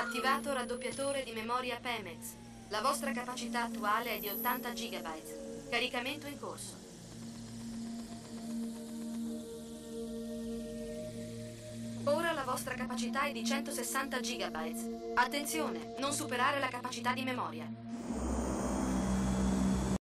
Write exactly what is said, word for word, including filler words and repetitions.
Attivato raddoppiatore di memoria Pemex. La vostra capacità attuale è di ottanta gigabyte. Caricamento in corso. Ora la vostra capacità è di centosessanta gigabyte. Attenzione, non superare la capacità di memoria.